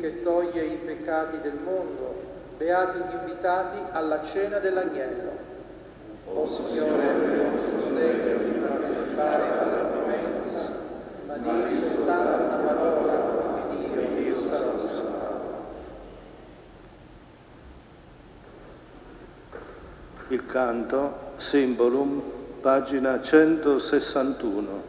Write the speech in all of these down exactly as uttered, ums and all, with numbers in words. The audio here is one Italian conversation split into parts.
che toglie i peccati del mondo, beati gli invitati alla cena dell'agnello. O Signore, non sono degno di partecipare alla tua mensa, ma di soltanto una parola ed io sarò salvato. Il canto, Symbolum, pagina centosessantuno.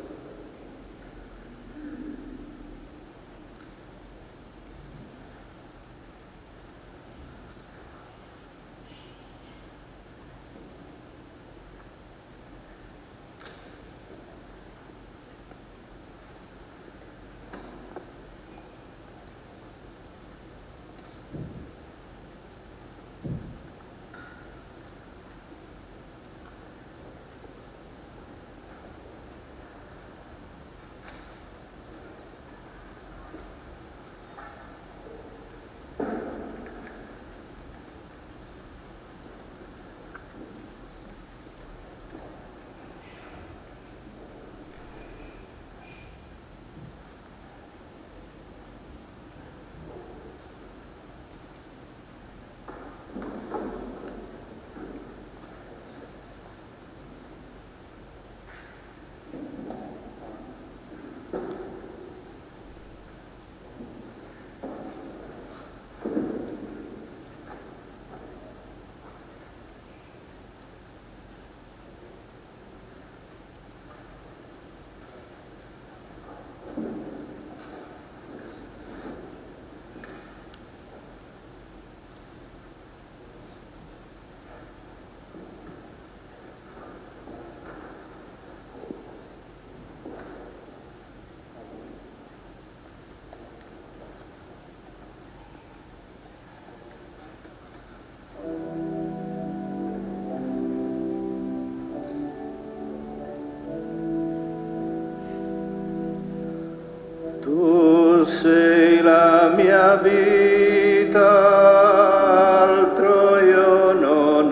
Tu sei la mia vita, altro io non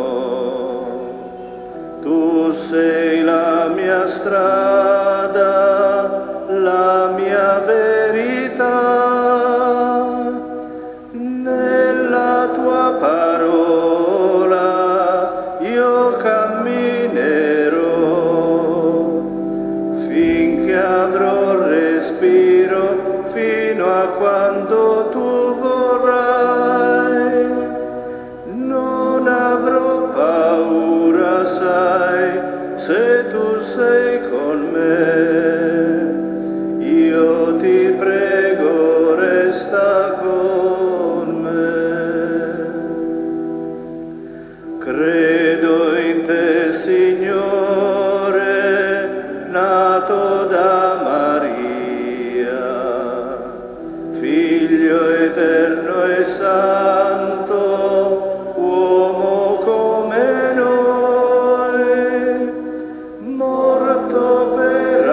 ho. Tu sei la mia strada, la mia verità. Nella tua parola io camminerò finché avrò respiro, fino a quando tu vorrai. Non avrò paura, sai, se tu sei con me. Io ti prego, resta con me. Credo in te, Signore, nato da Maria, Figlio eterno e santo, uomo come noi, morto per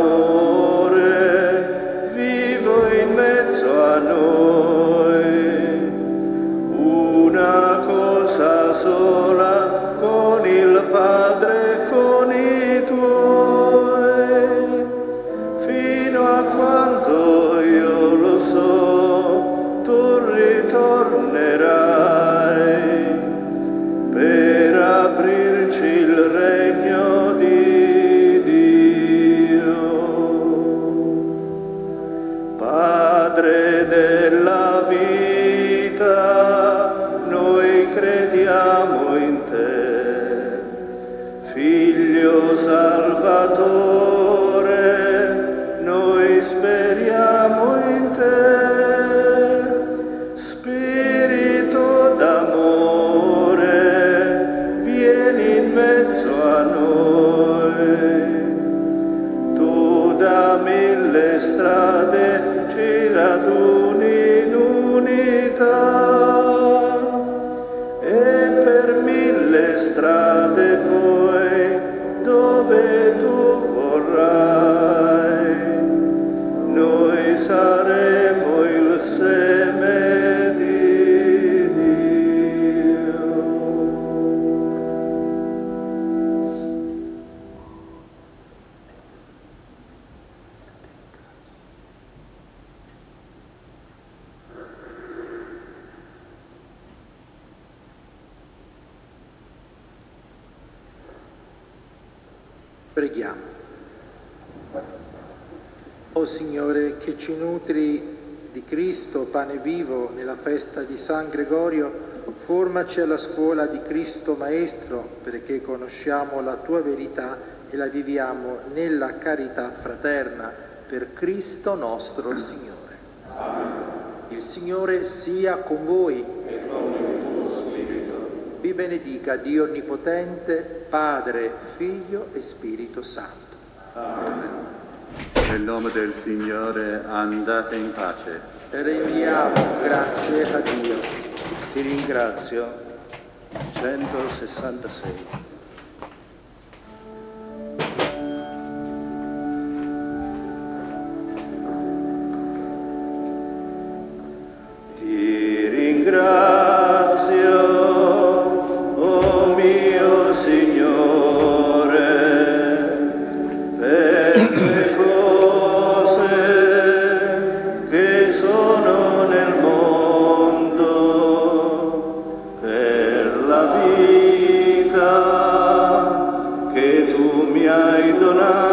amore, vivo in mezzo a noi. Una cosa sola con il Padre e con i tuoi, fino a quando io lo so, tu ritornerai per aprirci il regno di Dio. Padre della vita, noi crediamo in te, Figlio Salvatore, noi speriamo in te. Spirito d'amore, vieni in mezzo a noi. Tu da mille strade ci raduni in unità, e per mille strade poi dove tu vorrai, noi saremo il seme di Dio. Preghiamo. O Signore, che ci nutri di Cristo, pane vivo, nella festa di San Gregorio, formaci alla scuola di Cristo Maestro, perché conosciamo la Tua verità e la viviamo nella carità fraterna, per Cristo nostro Signore. Amen. Il Signore sia con voi. E con il tuo spirito. Vi benedica Dio Onnipotente, Padre, Figlio e Spirito Santo. Amen. Nel nome del Signore andate in pace. Rendiamo grazie a Dio. Ti ringrazio. centosessantasei. Ti ringrazio, oh mio Signore, per le cose che sono nel mondo, per la vita che tu mi hai donato.